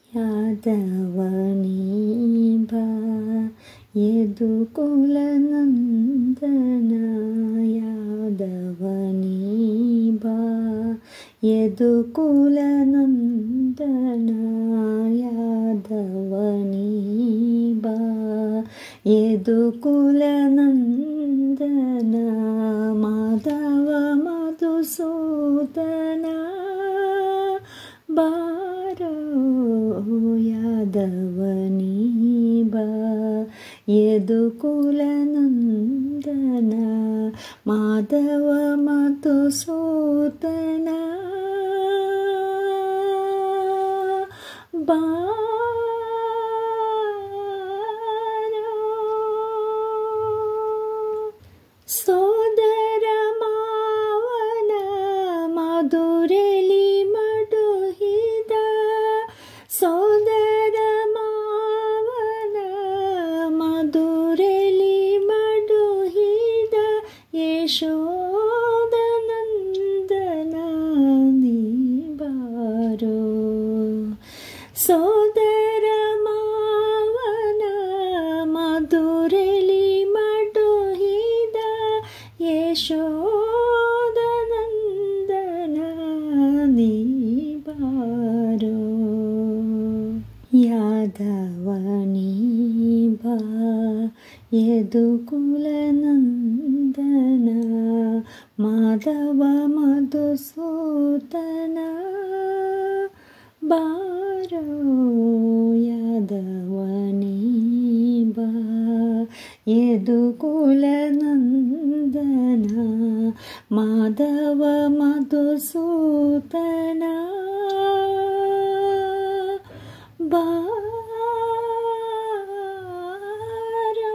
ಯಾದವನಿ ಬಾ ಯದುಕುಲ ನಂದನ ಯಾದವನಿ ಬಾ ಯದುಕುಲ ನಂದನ ಯಾದವನಿ ಬಾ ಯದುಕುಲ ನಂದನ ಮಾಧವ ಮಧುಸೂದನ ಬಾರೋ ಯಾದವನಿ ಬಾ ಯದುಕುಲ ನಂದನ ಮಾಧವ ಮಧುಸೂದನ ಬಾರೋ ಸೋದರ ಮಾವನ ಮಧುರೆಲಿ ಮಡುಹಿದ ಸೋದರ ಮಾವನ ಮಧುರೆಲಿ ಮಡುಹಿದ ಯಶೋದ ನಂದನ ನೀ ಬಾರೋ ಸೋದರ ಮಾವನ ಮಧುರೆಲಿ ಮಡುಹಿದ ಯಶೋದ ನಂದನ ನೀ ಬಾರೋ ಯಾದವನಿ ಬಾ ಯದುಕುಲ ನಂದನ ಮಾಧವ ಮಧುಸೂದನ ಬಾರೋ ಯಾದವನಿ ಬಾ ಯದುಕುಲ ನಂದನ ಮಾಧವ ಮಧುಸೂದನ ಬಾರೋ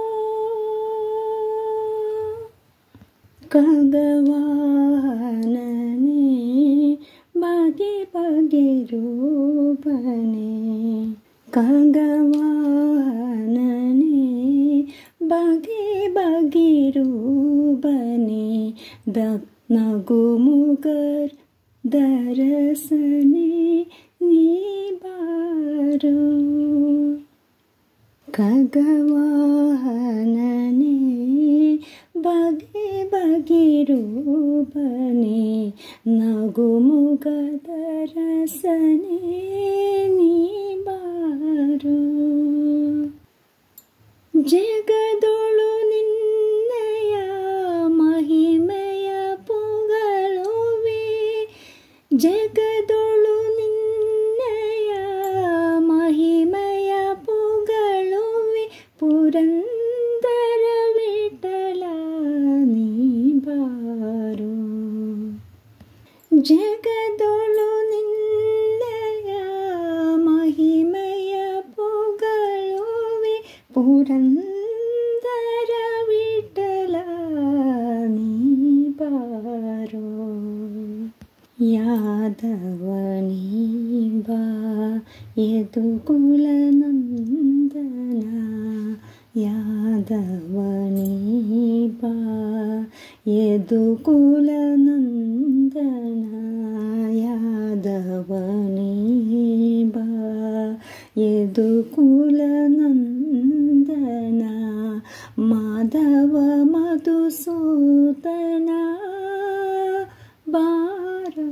ಖಗವಾಹನನೇ ಬಗೆ ಬಗೆ ರೂಪನೇ ಖಗವಾಹನನೇ ಬಗೆ ಬಗೆ ರೂಪನೇ ನಗುಮುಗರ್ ದರಸನೆ ನೀ ಬಾರೋ ಖಗವಾಹನನೇ ಬಗೆ ಬಗೆ ರೂಪನೇ ನಗುಮುಗದ ರಸನೆ ನೀ ಬಾರೋ ಜಗದೊಳು ನಿನ್ನಯ ಮಹಿಮೆಯ ಪೊಗಳುವೆ ಜಗದೊಳು ನಿನ್ನಯ ಮಹಿಮೆಯ ಪೊಗಳುವೆ ಪುರಂದರ ವಿಠಲ ನೀ ಬಾರೋ ಜಗದೊಳು ನಿನ್ನಯ ಮಹಿಮೆಯ ಪೊಗಳುವೆ ಪುರಂದರ ವಿಠಲ ನೀ ಬಾರೋ ಯಾದವನಿ ಬಾ ಯದುಕುಲ ನಂದನ ಯಾದವನಿ ಬಾ ಯದುಕುಲ ನಂದನ ಯಾದವನಿ ಬಾ ಯದುಕುಲ ನಂದನ ಮಾಧವ ಮಧುಸೂದನ ಬಾರೋ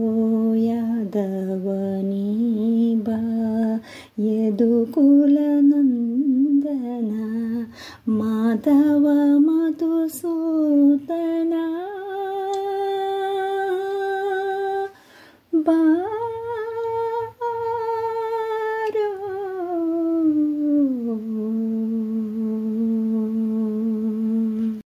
ಯಾದವನಿ ಬಾ ಯದುಕುಲ ನಂದನ ಮಾಧವ ಮಧುಸೂದನ ಬಾ